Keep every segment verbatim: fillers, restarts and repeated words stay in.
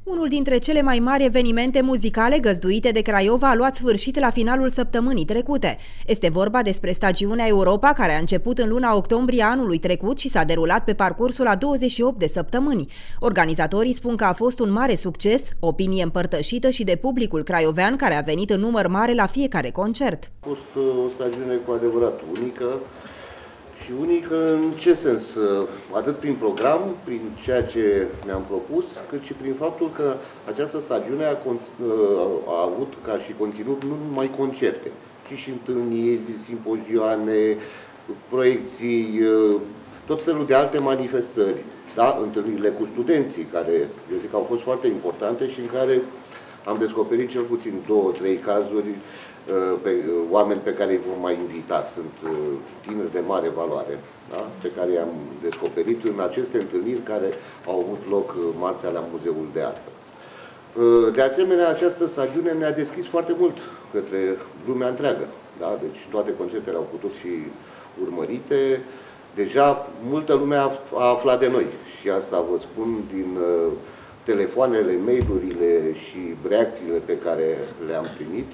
Unul dintre cele mai mari evenimente muzicale găzduite de Craiova a luat sfârșit la finalul săptămânii trecute. Este vorba despre stagiunea Europa, care a început în luna octombrie anului trecut și s-a derulat pe parcursul a douăzeci și opt de săptămâni. Organizatorii spun că a fost un mare succes, opinie împărtășită și de publicul craiovean, care a venit în număr mare la fiecare concert. A fost o stagiune cu adevărat unică. Și unică în ce sens? Atât prin program, prin ceea ce ne-am propus, cât și prin faptul că această stagiune a, a avut ca și conținut nu numai concerte, ci și întâlniri, simpozioane, proiecții, tot felul de alte manifestări. Da? Întâlnirile cu studenții, care, eu zic, au fost foarte importante și în care am descoperit cel puțin două, trei cazuri pe oameni pe care îi vom mai invita. Sunt tineri de mare valoare, da? Pe care i-am descoperit în aceste întâlniri care au avut loc marțea la Muzeul de Artă. De asemenea, această stagiune ne-a deschis foarte mult către lumea întreagă. Da? Deci toate concertele au putut fi urmărite. Deja multă lume a aflat de noi și asta vă spun din telefoanele, mail-urile și reacțiile pe care le-am primit.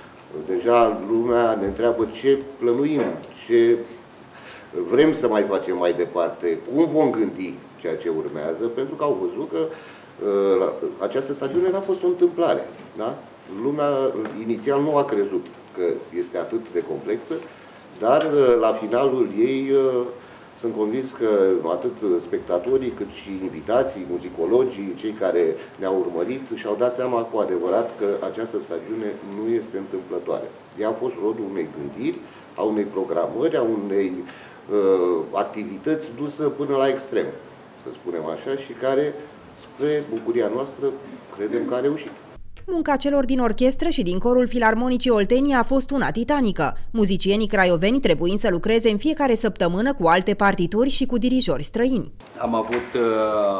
Deja lumea ne întreabă ce plănuim, ce vrem să mai facem mai departe, cum vom gândi ceea ce urmează, pentru că au văzut că uh, această stagiune n-a fost o întâmplare. Da? Lumea inițial nu a crezut că este atât de complexă, dar uh, la finalul ei uh, sunt convins că atât spectatorii cât și invitații, muzicologii, cei care ne-au urmărit, și-au dat seama cu adevărat că această stagiune nu este întâmplătoare. Ea a fost rodul unei gândiri, a unei programări, a unei uh, activități dusă până la extrem, să spunem așa, și care, spre bucuria noastră, credem că a reușit. Munca celor din orchestră și din corul Filarmonicii Oltenia a fost una titanică, muzicienii craioveni trebuind să lucreze în fiecare săptămână cu alte partituri și cu dirijori străini. Am avut uh,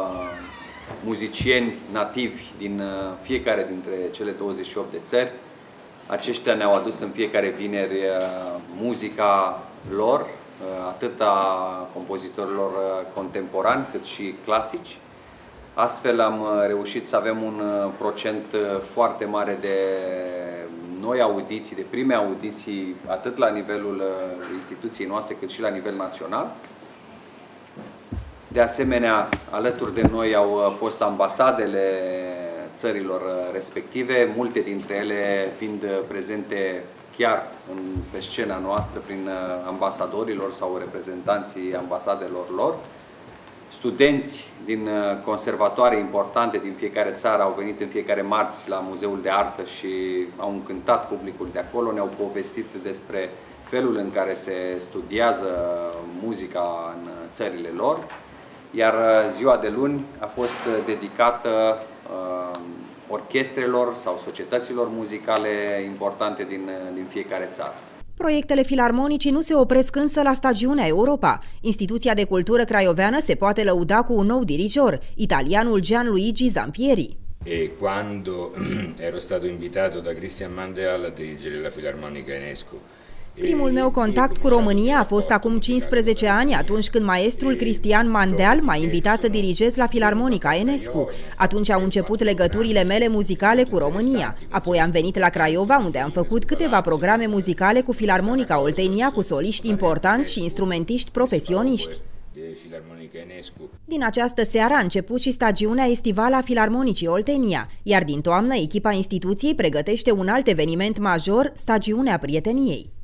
muzicieni nativi din uh, fiecare dintre cele douăzeci și opt de țări. Aceștia ne-au adus în fiecare vineri uh, muzica lor, uh, atât a compozitorilor uh, contemporani cât și clasici. Astfel am reușit să avem un procent foarte mare de noi audiții, de prime audiții, atât la nivelul instituției noastre, cât și la nivel național. De asemenea, alături de noi au fost ambasadele țărilor respective, multe dintre ele fiind prezente chiar în, pe scena noastră prin ambasadorilor sau reprezentanții ambasadelor lor. Studenți din conservatoare importante din fiecare țară au venit în fiecare marți la Muzeul de Artă și au încântat publicul de acolo, ne-au povestit despre felul în care se studiază muzica în țările lor, iar ziua de luni a fost dedicată uh, orchestrelor sau societăților muzicale importante din, din fiecare țară. Proiectele filarmonicii nu se opresc însă la stagiunea Europa. Instituția de cultură craioveană se poate lăuda cu un nou dirijor, italianul Gianluigi Zampieri. E quando ero stato invitato da Christian Mandel a dirigere la Filarmonica Enescu. Primul meu contact cu România a fost acum cincisprezece ani, atunci când maestrul Cristian Mandel m-a invitat să dirigez la Filarmonica Enescu. Atunci au început legăturile mele muzicale cu România. Apoi am venit la Craiova, unde am făcut câteva programe muzicale cu Filarmonica Oltenia, cu soliști importanți și instrumentiști profesioniști. Din această seară a început și stagiunea estivală a Filarmonicii Oltenia, iar din toamnă echipa instituției pregătește un alt eveniment major, stagiunea Prieteniei.